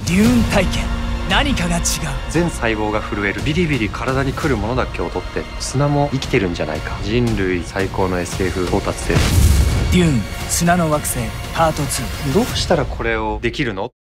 デューン体験、何かが違う。 全細胞が震える、ビリビリ体に来るものだけを取って砂も生きてるんじゃないか。人類最高の SF 到達点。 デューン砂の惑星パート2。 どうしたらこれをできるの？